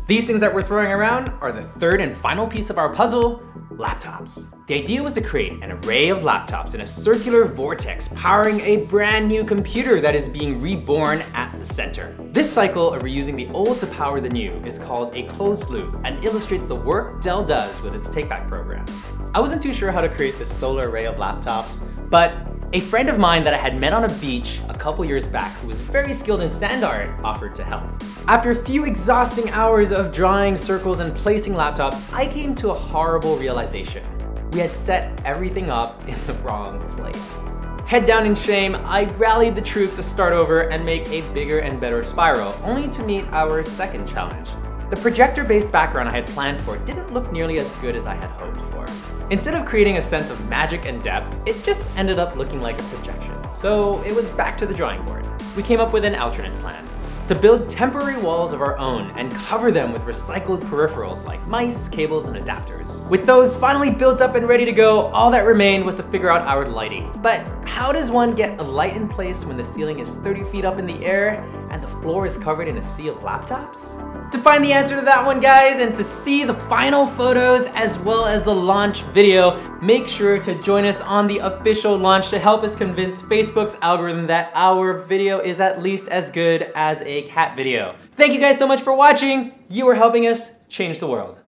These things that we're throwing around are the third and final piece of our puzzle, laptops. The idea was to create an array of laptops in a circular vortex powering a brand new computer that is being reborn at the center. This cycle of reusing the old to power the new is called a closed loop and illustrates the work Dell does with its take-back program. I wasn't too sure how to create this solar array of laptops, but a friend of mine that I had met on a beach a couple years back who was very skilled in sand art offered to help. After a few exhausting hours of drawing circles and placing laptops, I came to a horrible realization. We had set everything up in the wrong place. Head down in shame, I rallied the troops to start over and make a bigger and better spiral, only to meet our second challenge. The projector-based background I had planned for didn't look nearly as good as I had hoped for. Instead of creating a sense of magic and depth, it just ended up looking like a projection. So it was back to the drawing board. We came up with an alternate plan: to build temporary walls of our own and cover them with recycled peripherals like mice, cables, and adapters. With those finally built up and ready to go, all that remained was to figure out our lighting. But how does one get a light in place when the ceiling is 30 feet up in the air and the floor is covered in a sea of laptops? To find the answer to that one, guys, and to see the final photos as well as the launch video, make sure to join us on the official launch to help us convince Facebook's algorithm that our video is at least as good as a cat video. Thank you guys so much for watching. You are helping us change the world.